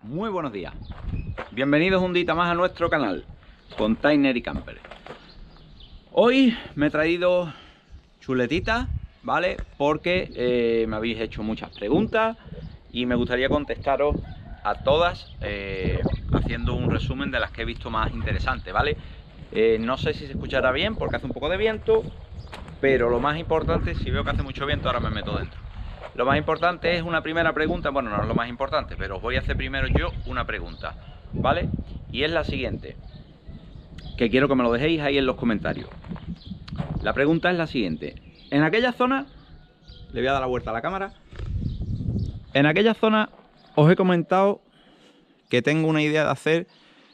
Muy buenos días, bienvenidos un día más a nuestro canal Container y Camper. Hoy me he traído chuletitas, ¿vale? Porque me habéis hecho muchas preguntas y me gustaría contestaros a todas haciendo un resumen de las que he visto más interesantes, ¿vale? No sé si se escuchará bien porque hace un poco de viento, pero lo más importante, si veo que hace mucho viento, ahora me meto dentro. Lo más importante es una primera pregunta, bueno, no es lo más importante, pero os voy a hacer primero yo una pregunta, ¿vale? Y es la siguiente, que quiero que me lo dejéis ahí en los comentarios. La pregunta es la siguiente: en aquella zona, le voy a dar la vuelta a la cámara, en aquella zona os he comentado que tengo una idea de hacer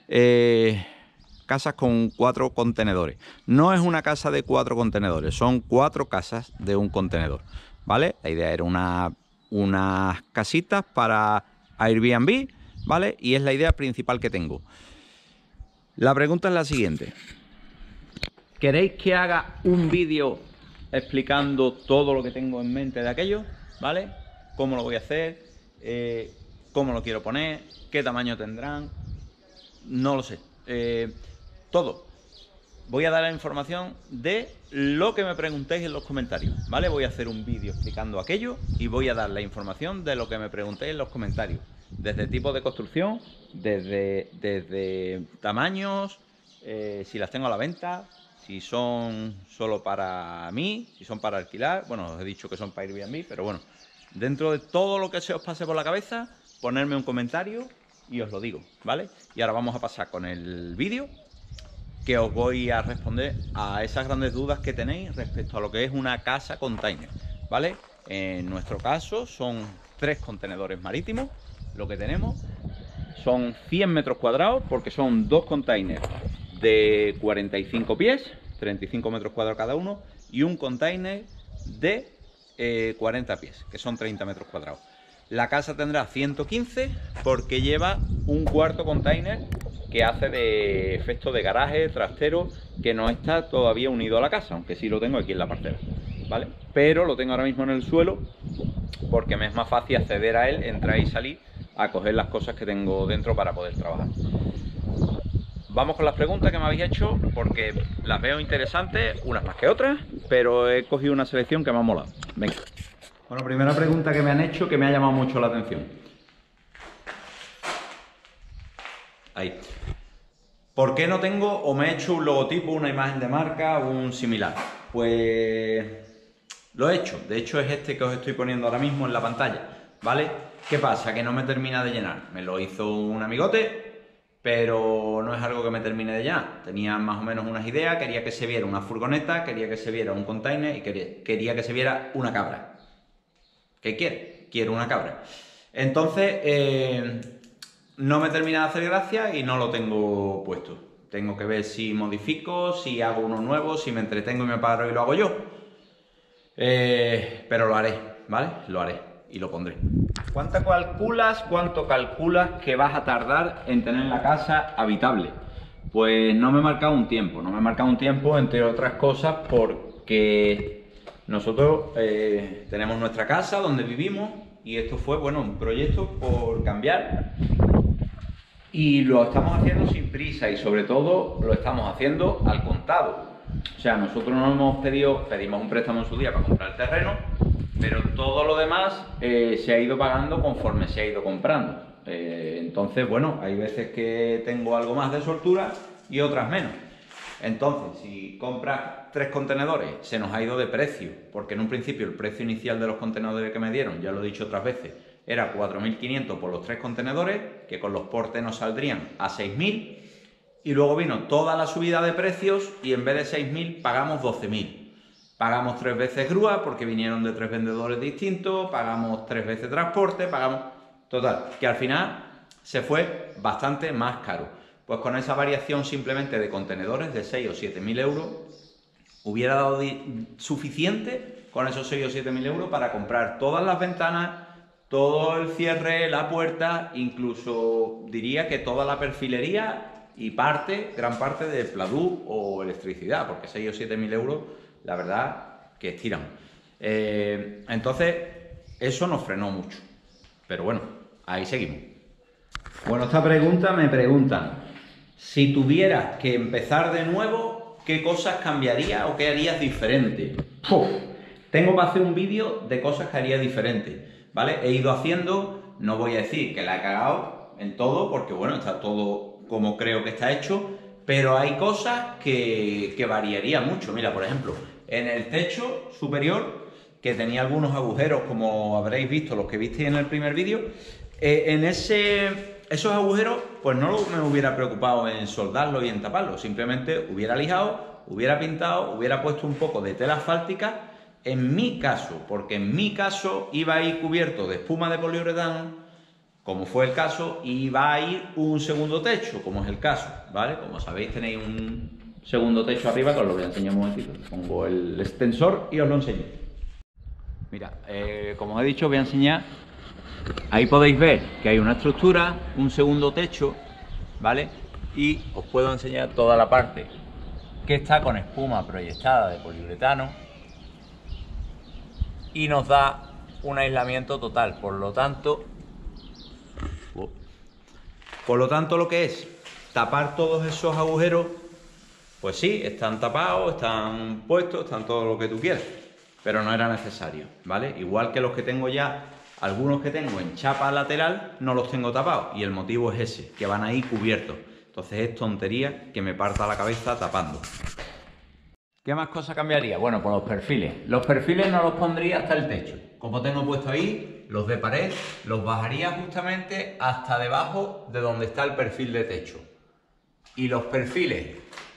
casas con 4 contenedores. No es una casa de 4 contenedores, son 4 casas de un contenedor, ¿vale? La idea era unas casitas para Airbnb, ¿vale? Y es la idea principal que tengo. La pregunta es la siguiente: ¿queréis que haga un vídeo explicando todo lo que tengo en mente de aquello? ¿Vale? ¿Cómo lo voy a hacer? ¿Cómo lo quiero poner? ¿Qué tamaño tendrán? No lo sé. Todo. Voy a dar la información de lo que me preguntéis en los comentarios, ¿vale? Voy a hacer un vídeo explicando aquello y voy a dar la información de lo que me preguntéis en los comentarios. Desde tipo de construcción, desde tamaños, si las tengo a la venta, si son solo para mí, si son para alquilar. Bueno, os he dicho que son para Airbnb, pero bueno, dentro de todo lo que se os pase por la cabeza, ponerme un comentario y os lo digo, ¿vale? Y ahora vamos a pasar con el vídeo, que os voy a responder a esas grandes dudas que tenéis respecto a lo que es una casa container, ¿vale? En nuestro caso son 3 contenedores marítimos, lo que tenemos son 100 metros cuadrados, porque son 2 containers de 45 pies, 35 metros cuadrados cada uno, y un container de 40 pies, que son 30 metros cuadrados. La casa tendrá 115 porque lleva un cuarto container que hace de efecto de garaje, trastero, que no está todavía unido a la casa, aunque sí lo tengo aquí en la parcela, ¿vale? Pero lo tengo ahora mismo en el suelo porque me es más fácil acceder a él, entrar y salir a coger las cosas que tengo dentro para poder trabajar. Vamos con las preguntas que me habéis hecho, porque las veo interesantes, unas más que otras, pero he cogido una selección que me ha molado. Venga. Bueno, primera pregunta que me han hecho que me ha llamado mucho la atención. Ahí. ¿Por qué no tengo o me he hecho un logotipo, una imagen de marca o un similar? Pues lo he hecho. De hecho es este que os estoy poniendo ahora mismo en la pantalla, ¿vale? ¿Qué pasa? Que no me termina de llenar. Me lo hizo un amigote, pero no es algo que me termine de llenar. Tenía más o menos unas ideas, quería que se viera una furgoneta, quería que se viera un container y quería que se viera una cabra. ¿Qué quiere? Quiero una cabra. Entonces, no me termina de hacer gracia y no lo tengo puesto. Tengo que ver si modifico, si hago uno nuevo, si me entretengo y me paro y lo hago yo. Pero lo haré, ¿vale? Lo haré y lo pondré. ¿Cuánto calculas que vas a tardar en tener la casa habitable? Pues no me he marcado un tiempo. No me he marcado un tiempo, entre otras cosas, porque nosotros tenemos nuestra casa donde vivimos y esto fue, bueno, un proyecto por cambiar. Y lo estamos haciendo sin prisa y sobre todo lo estamos haciendo al contado. O sea, nosotros no hemos pedimos un préstamo en su día para comprar el terreno, pero todo lo demás se ha ido pagando conforme se ha ido comprando. Entonces, bueno, hay veces que tengo algo más de soltura y otras menos. Entonces, si compras 3 contenedores, se nos ha ido de precio, porque en un principio el precio inicial de los contenedores que me dieron, ya lo he dicho otras veces, era 4.500 por los 3 contenedores, que con los portes nos saldrían a 6.000, y luego vino toda la subida de precios y en vez de 6.000 pagamos 12.000. Pagamos 3 veces grúa porque vinieron de 3 vendedores distintos, pagamos 3 veces transporte, pagamos... Total, que al final se fue bastante más caro. Pues con esa variación simplemente de contenedores de 6 o 7.000 euros, hubiera dado suficiente con esos 6 o 7.000 euros para comprar todas las ventanas, todo el cierre, la puerta, incluso diría que toda la perfilería y gran parte de pladú o electricidad, porque 6 o 7.000 euros, la verdad que estiran. Entonces, eso nos frenó mucho. Pero bueno, ahí seguimos. Bueno, esta pregunta me preguntan, si tuvieras que empezar de nuevo, ¿qué cosas cambiarías o qué harías diferente? ¡Puf! Tengo para hacer un vídeo de cosas que haría diferente, ¿vale? He ido haciendo, no voy a decir que la he cagado en todo, porque bueno, está todo como creo que está hecho, pero hay cosas que variaría mucho. Mira, por ejemplo, en el techo superior, que tenía algunos agujeros, como habréis visto, los que visteis en el primer vídeo, en esos agujeros, pues no me hubiera preocupado en soldarlos y en taparlos, simplemente hubiera lijado, hubiera pintado, hubiera puesto un poco de tela asfáltica, en mi caso, porque en mi caso iba a ir cubierto de espuma de poliuretano, como fue el caso, y va a ir un segundo techo, como es el caso, ¿vale? Como sabéis, tenéis un segundo techo arriba, que os lo voy a enseñar un momentito. Pongo el extensor y os lo enseño. Mira, como os he dicho, os voy a enseñar. Ahí podéis ver que hay una estructura, un segundo techo, ¿vale? Y os puedo enseñar toda la parte que está con espuma proyectada de poliuretano y nos da un aislamiento total. Por lo tanto, lo que es tapar todos esos agujeros, pues sí, están tapados, están puestos, están todo lo que tú quieras, pero no era necesario, ¿vale? Igual que los que tengo ya, algunos que tengo en chapa lateral, no los tengo tapados, y el motivo es ese, que van ahí cubiertos. Entonces es tontería que me parta la cabeza tapando. ¿Qué más cosas cambiaría? Bueno, pues los perfiles. Los perfiles no los pondría hasta el techo. Como tengo puesto ahí, los de pared, los bajaría justamente hasta debajo de donde está el perfil de techo. Y los perfiles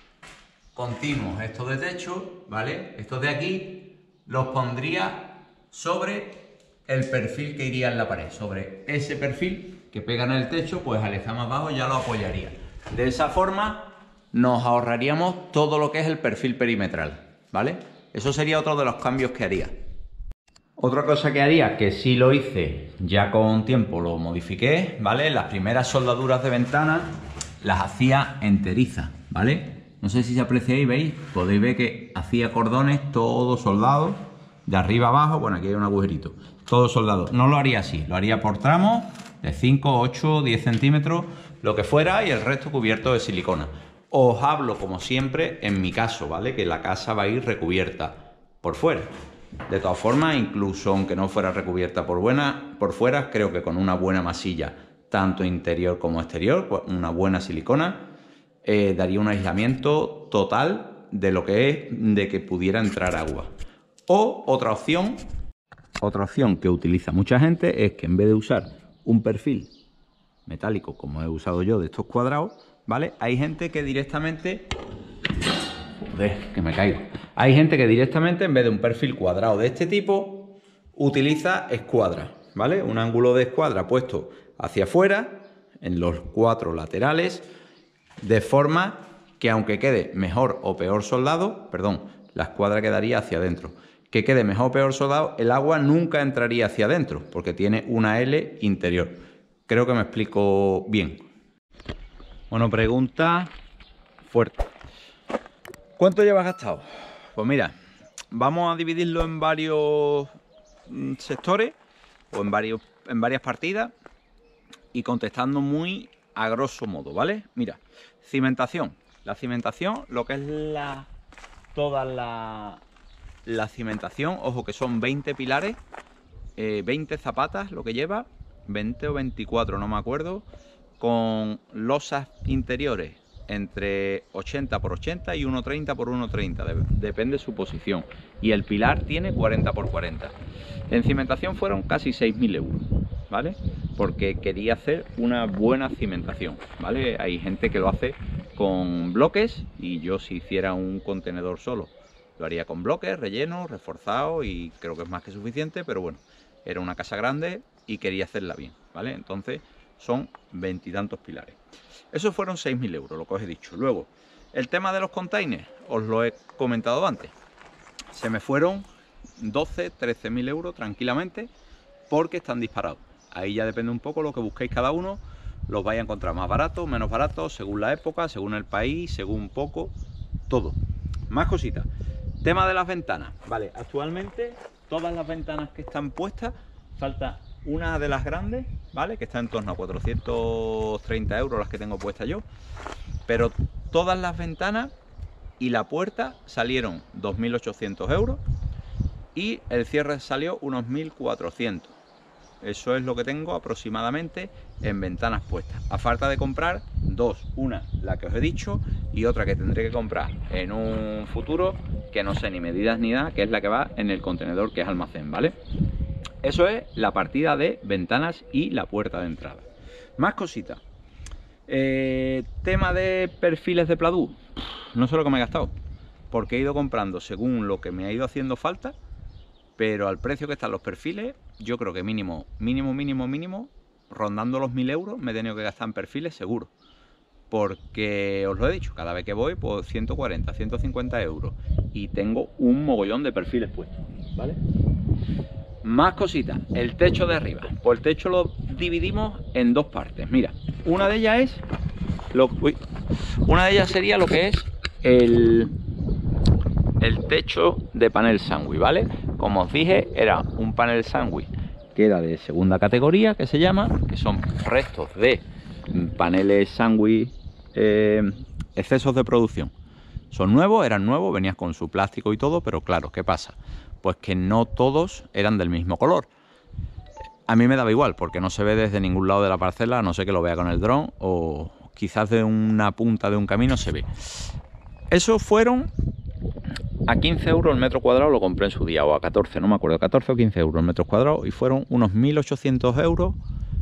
continuos, estos de techo, ¿vale? Estos de aquí, los pondría sobre el perfil que iría en la pared. Sobre ese perfil que pega en el techo, pues al estar más bajo ya lo apoyaría. De esa forma nos ahorraríamos todo lo que es el perfil perimetral, ¿vale? Eso sería otro de los cambios que haría. Otra cosa que haría, que sí lo hice, ya con tiempo lo modifiqué, ¿vale? Las primeras soldaduras de ventana las hacía enteriza, ¿vale? No sé si se aprecia ahí, ¿veis? Podéis ver que hacía cordones todo soldado, de arriba abajo, bueno, aquí hay un agujerito, todo soldado. No lo haría así, lo haría por tramos de 5, 8, 10 centímetros, lo que fuera, y el resto cubierto de silicona. Os hablo, como siempre, en mi caso, ¿vale? Que la casa va a ir recubierta por fuera. De todas formas, incluso aunque no fuera recubierta por fuera, creo que con una buena masilla, tanto interior como exterior, pues una buena silicona, daría un aislamiento total de lo que es de que pudiera entrar agua. O otra opción que utiliza mucha gente es que en vez de usar un perfil metálico como he usado yo de estos cuadrados, ¿vale? Hay gente que directamente... Joder, que me caigo. Hay gente que directamente, en vez de un perfil cuadrado de este tipo, utiliza escuadra, ¿vale? Un ángulo de escuadra puesto hacia afuera, en los 4 laterales, de forma que aunque quede mejor o peor soldado, perdón, la escuadra quedaría hacia adentro. Que quede mejor o peor soldado, el agua nunca entraría hacia adentro, porque tiene una L interior. Creo que me explico bien. Bueno, pregunta fuerte. ¿Cuánto llevas gastado? Pues mira, vamos a dividirlo en varios sectores o en varias partidas y contestando muy a grosso modo, ¿vale? Mira, cimentación. La cimentación, lo que es toda la cimentación, ojo que son 20 pilares, 20 zapatas lo que lleva, 20 o 24, no me acuerdo, con losas interiores entre 80 por 80 y 1,30 por 1,30, depende de su posición. Y el pilar tiene 40 por 40. En cimentación fueron casi 6.000 euros, ¿vale? Porque quería hacer una buena cimentación, ¿vale? Hay gente que lo hace con bloques y yo, si hiciera un contenedor solo, lo haría con bloques, relleno, reforzado, y creo que es más que suficiente, pero bueno, era una casa grande y quería hacerla bien, ¿vale? Entonces son 20 y tantos pilares. Esos fueron 6.000 euros, lo que os he dicho. Luego, el tema de los containers, os lo he comentado antes. Se me fueron 12, 13.000 euros tranquilamente, porque están disparados. Ahí ya depende un poco lo que busquéis cada uno. Los vais a encontrar más baratos, menos baratos, según la época, según el país, según un poco, todo. Más cositas. Tema de las ventanas. Vale, actualmente todas las ventanas que están puestas, falta una de las grandes, ¿vale? Que está en torno a 430 euros las que tengo puestas yo. Pero todas las ventanas y la puerta salieron 2.800 euros y el cierre salió unos 1.400. Eso es lo que tengo aproximadamente en ventanas puestas. A falta de comprar dos, una la que os he dicho y otra que tendré que comprar en un futuro, que no sé ni medidas ni nada, que es la que va en el contenedor que es almacén, ¿vale? Eso es la partida de ventanas y la puerta de entrada. Más cositas. Tema de perfiles de Pladú. No sé lo que me he gastado, porque he ido comprando según lo que me ha ido haciendo falta, pero al precio que están los perfiles, yo creo que mínimo, rondando los 1.000 euros, me he tenido que gastar en perfiles seguro. Porque os lo he dicho, cada vez que voy, pues 140, 150 euros. Y tengo un mogollón de perfiles puestos, ¿vale? Más cositas, el techo de arriba. Pues el techo lo dividimos en dos partes. Mira, una de ellas es una de ellas sería lo que es el techo de panel sándwich, ¿vale? Como os dije, era un panel sándwich que era de segunda categoría, que se llama, que son restos de paneles sándwich, excesos de producción. Son nuevos, eran nuevos, venían con su plástico y todo, pero claro, ¿qué pasa? Pues que no todos eran del mismo color. A mí me daba igual, porque no se ve desde ningún lado de la parcela, a no ser que lo vea con el dron, o quizás de una punta de un camino se ve. Esos fueron a 15 euros el metro cuadrado, lo compré en su día, o a 14, no me acuerdo, 14 o 15 euros el metro cuadrado, y fueron unos 1.800 euros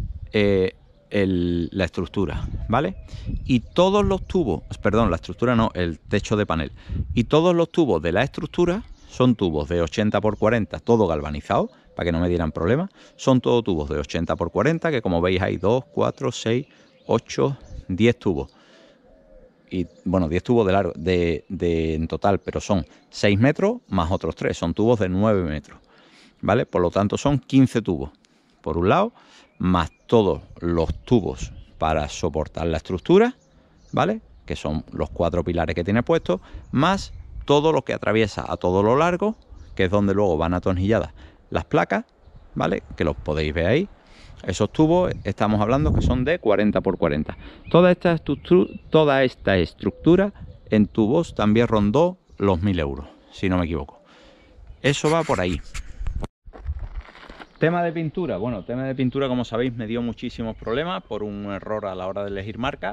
la estructura, ¿vale? Y todos los tubos, perdón, la estructura no, el techo de panel, y todos los tubos de la estructura son tubos de 80 x 40, todo galvanizado, para que no me dieran problemas. Son todos tubos de 80 x 40, que como veis hay 2, 4, 6, 8, 10 tubos. Y bueno, 10 tubos de largo en total, pero son 6 metros más otros 3, son tubos de 9 metros, ¿vale? Por lo tanto son 15 tubos por un lado, más todos los tubos para soportar la estructura, ¿vale? Que son los 4 pilares que tiene puestos, más todo lo que atraviesa a todo lo largo, que es donde luego van atornilladas las placas, ¿vale? Que los podéis ver ahí. Esos tubos estamos hablando que son de 40 x 40. Toda esta estructura en tubos también rondó los 1.000 euros, si no me equivoco. Eso va por ahí. Tema de pintura. Bueno, tema de pintura, como sabéis, me dio muchísimos problemas por un error a la hora de elegir marca.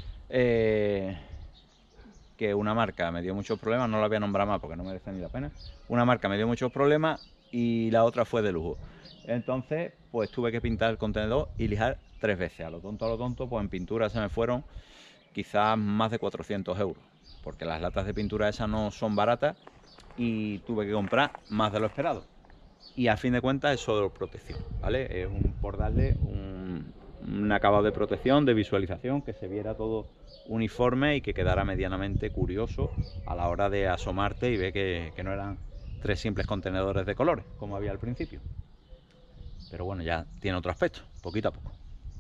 Que una marca me dio muchos problemas, no la voy a nombrar más porque no merece ni la pena. Una marca me dio muchos problemas y la otra fue de lujo. Entonces, pues tuve que pintar el contenedor y lijar 3 veces. A lo tonto, pues en pintura se me fueron quizás más de 400 euros. Porque las latas de pintura esas no son baratas y tuve que comprar más de lo esperado. Y a fin de cuentas es solo protección, ¿vale? Es por darle un acabado de protección, de visualización, que se viera todo uniforme y que quedara medianamente curioso a la hora de asomarte y ver que no eran 3 simples contenedores de colores, como había al principio. Pero bueno, ya tiene otro aspecto, poquito a poco.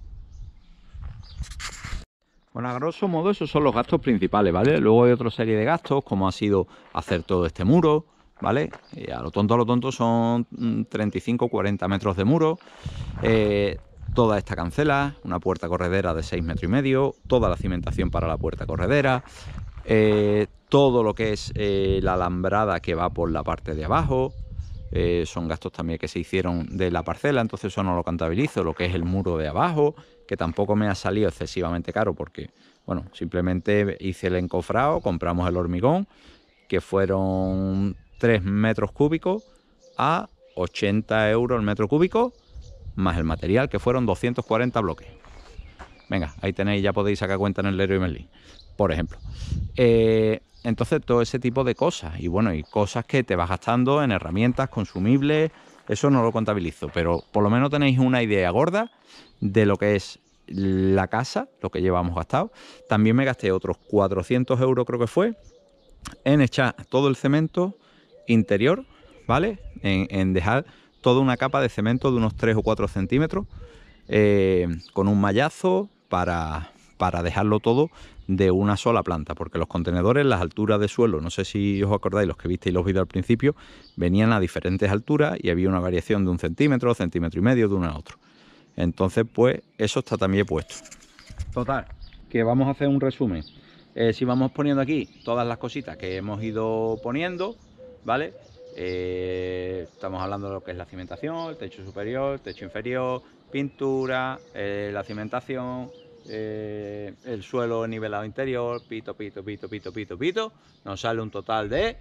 Bueno, a grosso modo esos son los gastos principales, ¿vale? Luego hay otra serie de gastos, como ha sido hacer todo este muro, ¿vale? Y a lo tonto son 35-40 metros de muro, toda esta cancela, una puerta corredera de 6,5 metros, toda la cimentación para la puerta corredera, todo lo que es la alambrada que va por la parte de abajo. Son gastos también que se hicieron de la parcela, entonces eso no lo contabilizo. Lo que es el muro de abajo, que tampoco me ha salido excesivamente caro porque, bueno, simplemente hice el encofrado, compramos el hormigón, que fueron 3 metros cúbicos a 80 euros el metro cúbico, más el material, que fueron 240 bloques. Venga, ahí tenéis, ya podéis sacar cuenta en el Leroy Merlin, por ejemplo. Entonces todo ese tipo de cosas, y bueno, y cosas que te vas gastando en herramientas, consumibles, eso no lo contabilizo, pero por lo menos tenéis una idea gorda de lo que es la casa, lo que llevamos gastado. También me gasté otros 400 euros, creo que fue, en echar todo el cemento interior, ¿vale? En dejar toda una capa de cemento de unos 3 o 4 centímetros, con un mallazo para para dejarlo todo de una sola planta, porque los contenedores, las alturas de suelo, no sé si os acordáis, los que visteis los vídeos al principio, venían a diferentes alturas y había una variación de 1 centímetro, centímetro y medio de uno a otro. Entonces, pues eso está también puesto. Total, que vamos a hacer un resumen. Si vamos poniendo aquí todas las cositas que hemos ido poniendo, ¿vale? Estamos hablando de lo que es la cimentación, el techo superior, el techo inferior, pintura, la cimentación, el suelo nivelado interior, pito, nos sale un total de...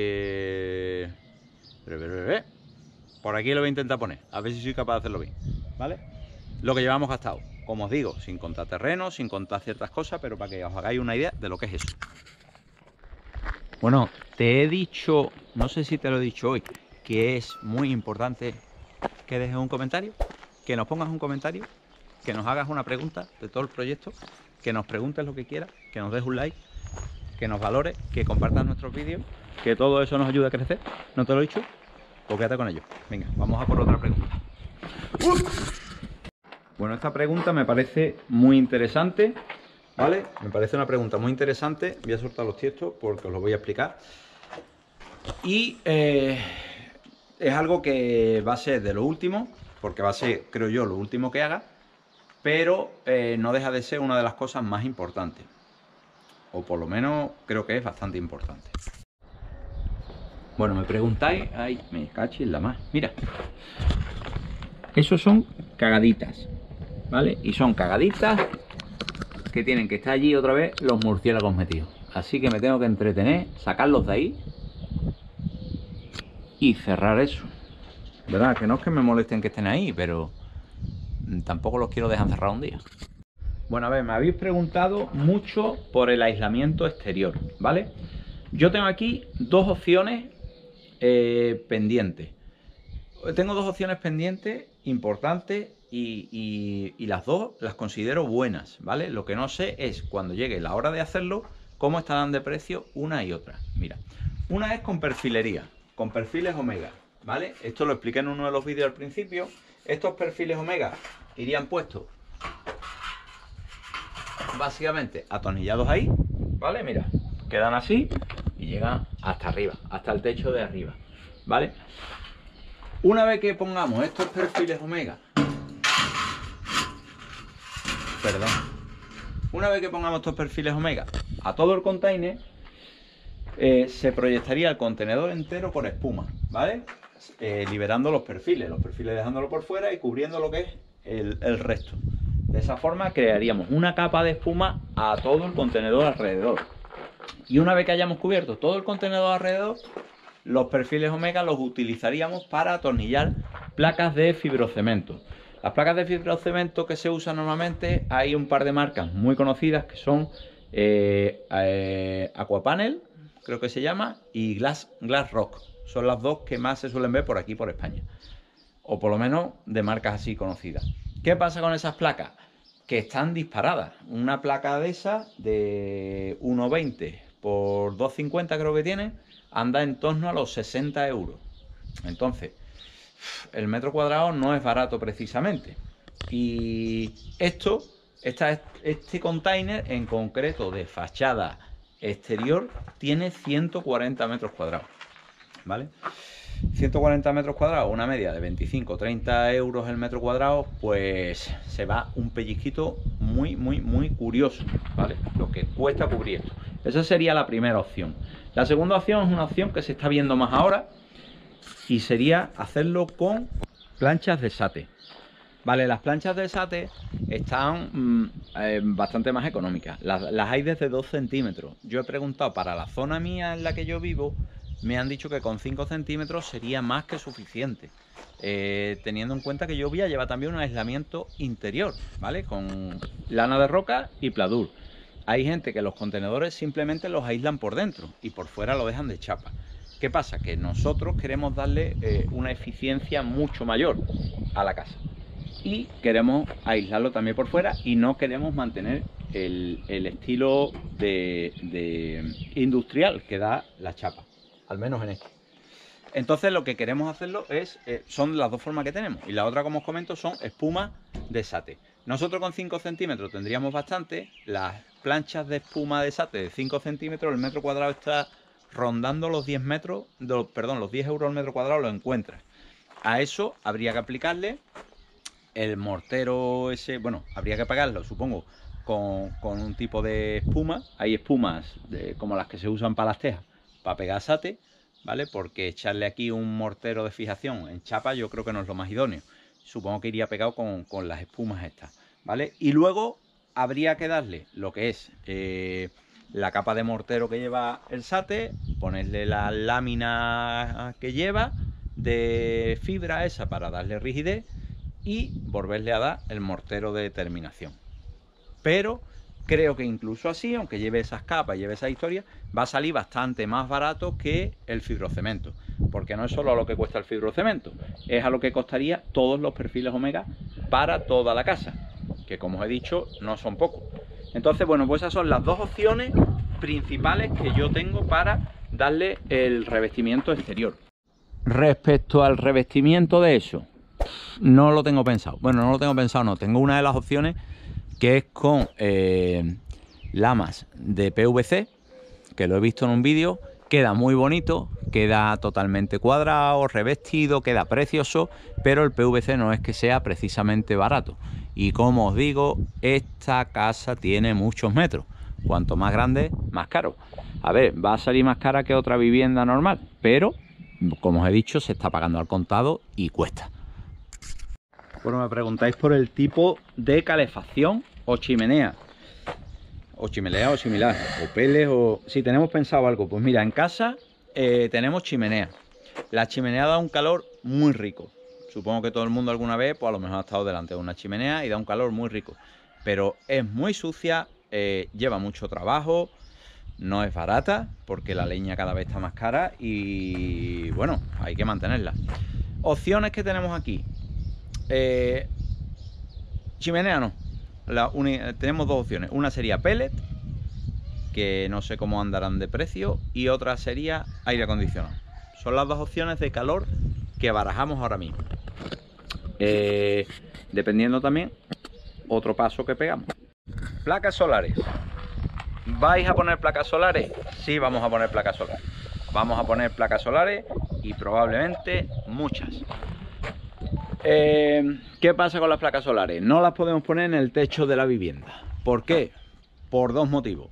por aquí lo voy a intentar poner, a ver si soy capaz de hacerlo bien, ¿vale? Lo que llevamos gastado, como os digo, sin contar terrenos, sin contar ciertas cosas, pero para que os hagáis una idea de lo que es eso. Bueno, te he dicho, no sé si te lo he dicho hoy, que es muy importante que dejes un comentario, que nos pongas un comentario, que nos hagas una pregunta de todo el proyecto, que nos preguntes lo que quieras, que nos des un like, que nos valores, que compartas nuestros vídeos, que todo eso nos ayuda a crecer. ¿No te lo he dicho? Pues quédate con ello. Venga, vamos a por otra pregunta. Bueno, esta pregunta me parece muy interesante, ¿vale? Me parece una pregunta muy interesante. Voy a soltar los tiestos porque os lo voy a explicar. Y es algo que va a ser de lo último, porque va a ser, creo yo, lo último que haga, pero no deja de ser una de las cosas más importantes. O por lo menos creo que es bastante importante. Bueno, me preguntáis... Ay, me cacho en la más. Mira. Esos son cagaditas, ¿vale? Y son cagaditas que tienen que estar allí otra vez los murciélagos metidos. Así que me tengo que entretener, sacarlos de ahí y cerrar eso. ¿Verdad? Que no es que me molesten que estén ahí, pero tampoco los quiero dejar cerrados un día. Bueno, a ver, me habéis preguntado mucho por el aislamiento exterior, ¿vale? Yo tengo aquí dos opciones pendientes. Tengo dos opciones pendientes importantes y las dos las considero buenas, ¿vale? Lo que no sé es cuando llegue la hora de hacerlo, cómo estarán de precio una y otra. Mira, una es con perfilería, con perfiles Omega, ¿vale? Esto lo expliqué en uno de los vídeos al principio. Estos perfiles Omega irían puestos básicamente atornillados ahí, ¿vale? Mira, quedan así y llegan hasta arriba, hasta el techo de arriba, ¿vale? Una vez que pongamos estos perfiles Omega, una vez que pongamos estos perfiles Omega a todo el container, se proyectaría el contenedor entero por espuma, ¿vale? Liberando los perfiles dejándolo por fuera y cubriendo lo que es el resto. De esa forma crearíamos una capa de espuma a todo el contenedor alrededor. Y una vez que hayamos cubierto todo el contenedor alrededor, los perfiles Omega los utilizaríamos para atornillar placas de fibrocemento. Las placas de fibrocemento que se usan normalmente, hay un par de marcas muy conocidas que son Aquapanel, creo que se llama, y Glass Rock. Son las dos que más se suelen ver por aquí, por España. O por lo menos de marcas así conocidas. ¿Qué pasa con esas placas? Que están disparadas. Una placa de esas de 1,20 por 2,50 creo que tiene, anda en torno a los 60 euros. Entonces, el metro cuadrado no es barato precisamente. Y este container en concreto de fachada exterior tiene 140 metros cuadrados, ¿vale? 140 metros cuadrados, una media de 25-30 euros el metro cuadrado, pues se va un pellizquito muy curioso, ¿vale? Lo que cuesta cubrir esto. Esa sería la primera opción. La segunda opción es una opción que se está viendo más ahora y sería hacerlo con planchas de sate. Vale, las planchas de sate están bastante más económicas. Las hay desde 2 centímetros. Yo he preguntado para la zona mía en la que yo vivo, me han dicho que con 5 centímetros sería más que suficiente. Teniendo en cuenta que yo voy a llevar también un aislamiento interior, ¿vale? Con lana de roca y pladur. Hay gente que los contenedores simplemente los aíslan por dentro y por fuera lo dejan de chapa. ¿Qué pasa? Que nosotros queremos darle una eficiencia mucho mayor a la casa. Y queremos aislarlo también por fuera y no queremos mantener el estilo de industrial que da la chapa, al menos en este. Entonces lo que queremos hacerlo es, son las dos formas que tenemos. Y la otra, como os comento, son espumas de sate. Nosotros con 5 centímetros tendríamos bastante. Las planchas de espuma de Sate de 5 centímetros, el metro cuadrado está rondando los 10 metros, perdón, los 10 euros al metro cuadrado lo encuentras. A eso habría que aplicarle el mortero ese, bueno, habría que pagarlo, supongo, con un tipo de espuma. Hay espumas como las que se usan para las tejas, para pegar Sate, ¿vale? Porque echarle aquí un mortero de fijación en chapa yo creo que no es lo más idóneo. Supongo que iría pegado con las espumas estas, ¿vale? Y luego habría que darle lo que es la capa de mortero que lleva el Sate, ponerle la lámina que lleva de fibra esa para darle rigidez y volverle a dar el mortero de terminación. Pero creo que incluso así, aunque lleve esas capas, lleve esa historia, va a salir bastante más barato que el fibrocemento, porque no es solo a lo que cuesta el fibrocemento, es a lo que costaría todos los perfiles Omega para toda la casa, que como os he dicho no son pocos. Entonces, bueno, pues esas son las dos opciones principales que yo tengo para darle el revestimiento exterior. Respecto al revestimiento de eso, no lo tengo pensado. Bueno, no lo tengo pensado, no. Tengo una de las opciones que es con lamas de PVC, que lo he visto en un vídeo, queda muy bonito, queda totalmente cuadrado, revestido, queda precioso, pero el PVC no es que sea precisamente barato. Y como os digo, esta casa tiene muchos metros. Cuanto más grande, más caro. A ver, va a salir más cara que otra vivienda normal, pero como os he dicho, se está pagando al contado y cuesta. Bueno, me preguntáis por el tipo de calefacción o chimenea. O chimenea o similar, o peles, o si tenemos pensado algo. Pues mira, en casa tenemos chimenea. La chimenea da un calor muy rico. Supongo que todo el mundo alguna vez, pues a lo mejor ha estado delante de una chimenea y da un calor muy rico. Pero es muy sucia, lleva mucho trabajo, no es barata, porque la leña cada vez está más cara y bueno, hay que mantenerla. Opciones que tenemos aquí. Chimenea no. Tenemos dos opciones. Una sería pellet, que no sé cómo andarán de precio, y otra sería aire acondicionado. Son las dos opciones de calor que barajamos ahora mismo. Dependiendo también otro paso que pegamos. Placas solares. ¿Vais a poner placas solares? Sí, vamos a poner placas solares. Vamos a poner placas solares y probablemente muchas. ¿Qué pasa con las placas solares? No las podemos poner en el techo de la vivienda. ¿Por qué? Por dos motivos.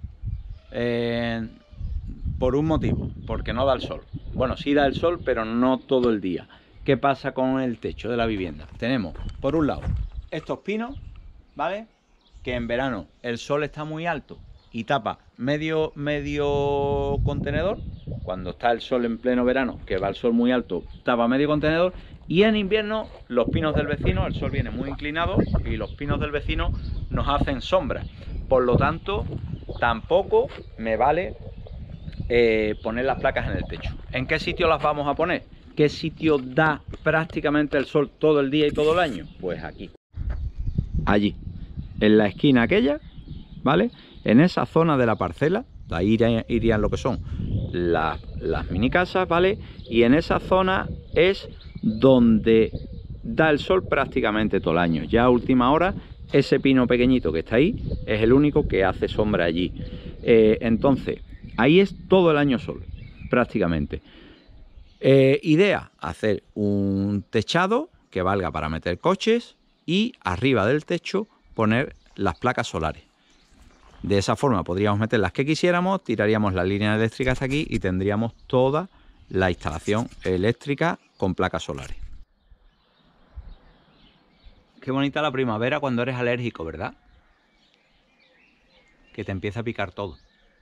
Por un motivo, porque no da el sol. Bueno, sí da el sol, pero no todo el día. ¿Qué pasa con el techo de la vivienda? Tenemos, por un lado, estos pinos, ¿vale? Que en verano el sol está muy alto y tapa medio contenedor. Cuando está el sol en pleno verano, que va el sol muy alto, tapa medio contenedor. Y en invierno, los pinos del vecino, el sol viene muy inclinado y los pinos del vecino nos hacen sombra. Por lo tanto, tampoco me vale poner las placas en el techo. ¿En qué sitio las vamos a poner? ¿Qué sitio da prácticamente el sol todo el día y todo el año? Pues aquí. Allí. En la esquina aquella, ¿vale? En esa zona de la parcela, ahí irían lo que son las mini casas, ¿vale? Y en esa zona es donde da el sol prácticamente todo el año. Ya a última hora, ese pino pequeñito que está ahí es el único que hace sombra allí. Entonces, ahí es todo el año sol, prácticamente. Idea, hacer un techado que valga para meter coches y arriba del techo poner las placas solares. De esa forma podríamos meter las que quisiéramos, tiraríamos las líneas eléctricas hasta aquí y tendríamos toda la instalación eléctrica con placas solares. Qué bonita la primavera cuando eres alérgico, ¿verdad? Que te empieza a picar todo.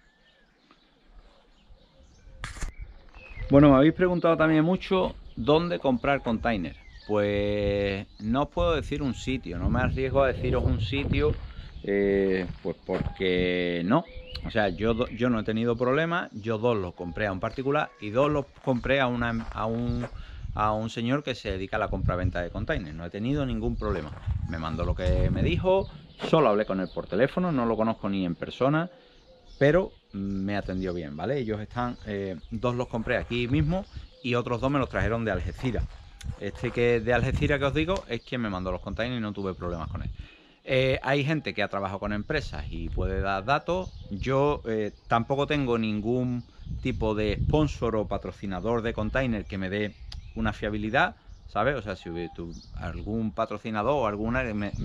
Bueno, me habéis preguntado también mucho dónde comprar container. Pues no os puedo decir un sitio, no me arriesgo a deciros un sitio, pues porque no. O sea, yo no he tenido problemas, yo dos los compré a un particular y dos los compré a un señor que se dedica a la compra-venta de containers. No he tenido ningún problema. Me mandó lo que me dijo, solo hablé con él por teléfono, no lo conozco ni en persona, pero me atendió bien, ¿vale? Ellos están, dos los compré aquí mismo y otros dos me los trajeron de Algeciras. Este que de Algeciras que os digo es quien me mandó los containers y no tuve problemas con él. Hay gente que ha trabajado con empresas y puede dar datos. Yo tampoco tengo ningún tipo de sponsor o patrocinador de container que me dé una fiabilidad, ¿sabes? O sea, si algún patrocinador o alguna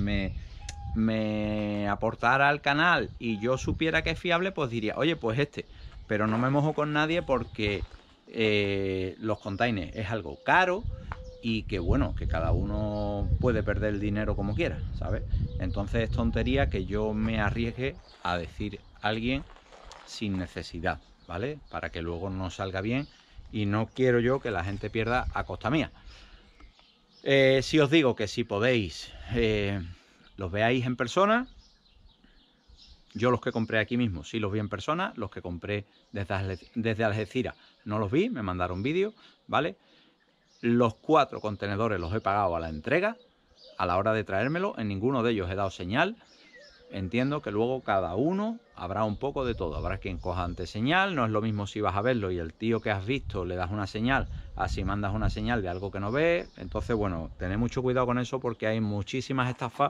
me aportara al canal y yo supiera que es fiable, pues diría, oye, pues este. Pero no me mojo con nadie porque los containers es algo caro y que bueno, que cada uno puede perder el dinero como quiera, ¿sabes? Entonces es tontería que yo me arriesgue a decir a alguien sin necesidad, ¿vale? Para que luego no salga bien y no quiero yo que la gente pierda a costa mía. Si os digo que si podéis los veáis en persona, yo los que compré aquí mismo sí los vi en persona, los que compré desde Algeciras no los vi, me mandaron vídeo, ¿vale? Los 4 contenedores los he pagado a la entrega, a la hora de traérmelo, en ninguno de ellos he dado señal. Entiendo que luego cada uno habrá un poco de todo, habrá quien coja ante señal, no es lo mismo si vas a verlo y el tío que has visto le das una señal, así mandas una señal de algo que no ves. Entonces, bueno, tened mucho cuidado con eso porque hay muchísimas estafas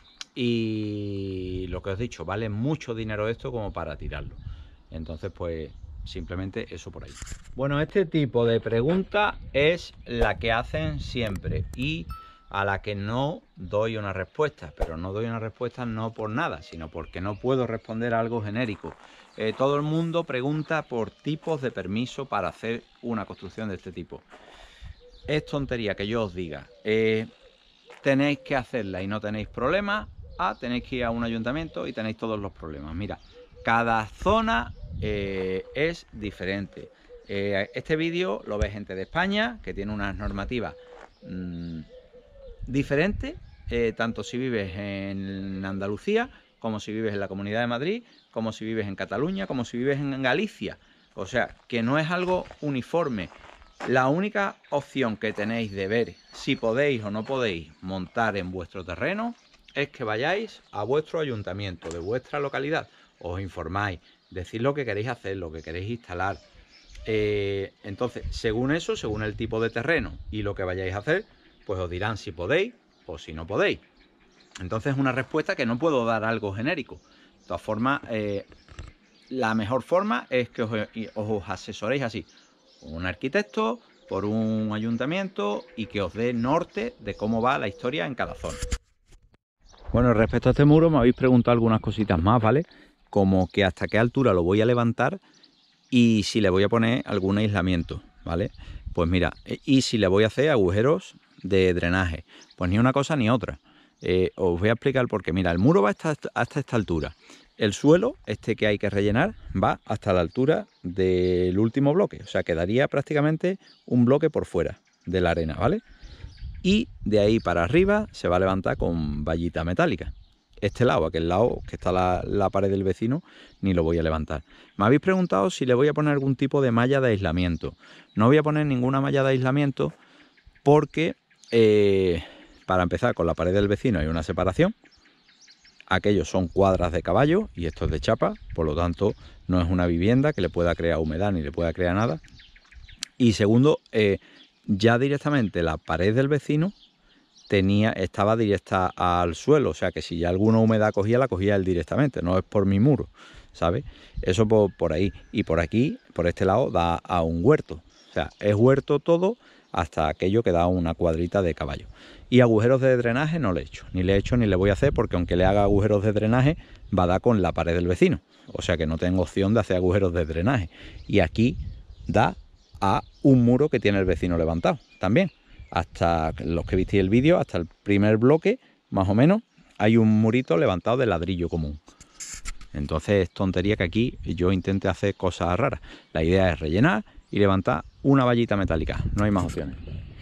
y lo que os he dicho, vale mucho dinero esto como para tirarlo. Entonces, pues simplemente eso por ahí. Bueno, este tipo de pregunta es la que hacen siempre y a la que no doy una respuesta, pero no doy una respuesta no por nada, sino porque no puedo responder a algo genérico. Todo el mundo pregunta por tipos de permiso para hacer una construcción de este tipo. Es tontería que yo os diga, tenéis que hacerla y no tenéis problemas, tenéis que ir a un ayuntamiento y tenéis todos los problemas. Mira, cada zona es diferente. Este vídeo lo ve gente de España que tiene unas normativas diferentes, tanto si vives en Andalucía, como si vives en la Comunidad de Madrid, como si vives en Cataluña, como si vives en Galicia. O sea, que no es algo uniforme. La única opción que tenéis de ver si podéis o no podéis montar en vuestro terreno es que vayáis a vuestro ayuntamiento de vuestra localidad, os informáis, decís lo que queréis hacer, lo que queréis instalar. Entonces, según eso, según el tipo de terreno y lo que vayáis a hacer, pues os dirán si podéis o si no podéis. Entonces es una respuesta que no puedo dar algo genérico. De todas formas, la mejor forma es que os asesoréis así, con un arquitecto, por un ayuntamiento y que os dé norte de cómo va la historia en cada zona. Bueno, respecto a este muro me habéis preguntado algunas cositas más, ¿vale? Como que hasta qué altura lo voy a levantar y si le voy a poner algún aislamiento, ¿vale? Pues mira, y si le voy a hacer agujeros de drenaje, pues ni una cosa ni otra. Os voy a explicar por qué. Mira, el muro va hasta esta altura. El suelo, este que hay que rellenar, va hasta la altura del último bloque. O sea, quedaría prácticamente un bloque por fuera de la arena, ¿vale? Y de ahí para arriba se va a levantar con vallita metálica. Este lado, aquel lado que está la pared del vecino, ni lo voy a levantar. Me habéis preguntado si le voy a poner algún tipo de malla de aislamiento. No voy a poner ninguna malla de aislamiento porque, para empezar, con la pared del vecino hay una separación. Aquellos son cuadras de caballo y esto es de chapa, por lo tanto no es una vivienda que le pueda crear humedad ni le pueda crear nada. Y segundo, ya directamente la pared del vecino estaba directa al suelo, o sea que si ya alguna humedad cogía, la cogía él directamente, no es por mi muro, ¿sabes? Eso por ahí. Y por aquí, por este lado, da a un huerto. O sea, es huerto todo hasta aquello que da una cuadrita de caballo. Y agujeros de drenaje no le he hecho, ni le voy a hacer, porque aunque le haga agujeros de drenaje, va a dar con la pared del vecino. O sea que no tengo opción de hacer agujeros de drenaje. Y aquí da a un muro que tiene el vecino levantado también. Hasta los que visteis el vídeo, hasta el primer bloque, más o menos, hay un murito levantado de ladrillo común. Entonces es tontería que aquí yo intente hacer cosas raras. La idea es rellenar y levantar una vallita metálica, no hay más opciones.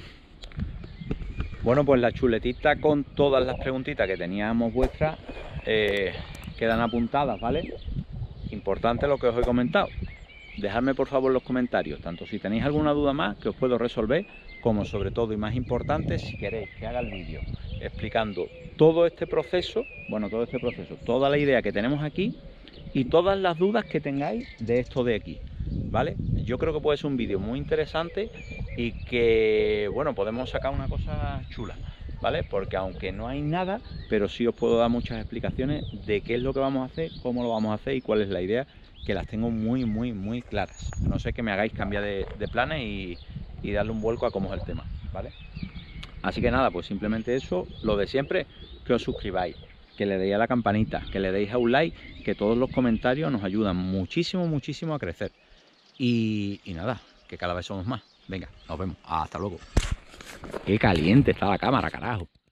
Bueno, pues la chuletita con todas las preguntitas que teníamos vuestras quedan apuntadas, ¿vale? Importante lo que os he comentado. Dejadme por favor los comentarios, tanto si tenéis alguna duda más que os puedo resolver, como sobre todo y más importante, si queréis que haga el vídeo explicando todo este proceso, toda la idea que tenemos aquí y todas las dudas que tengáis de esto de aquí, ¿vale? Yo creo que puede ser un vídeo muy interesante y que, bueno, podemos sacar una cosa chula, ¿vale? Porque aunque no hay nada, pero sí os puedo dar muchas explicaciones de qué es lo que vamos a hacer, cómo lo vamos a hacer y cuál es la idea, que las tengo muy claras. No sé que me hagáis cambiar de planes y darle un vuelco a cómo es el tema, ¿vale? Así que nada, pues simplemente eso, lo de siempre, que os suscribáis, que le deis a la campanita, que le deis a un like, que todos los comentarios nos ayudan muchísimo a crecer. Y nada, que cada vez somos más. Venga, nos vemos. Hasta luego. Qué caliente está la cámara, carajo.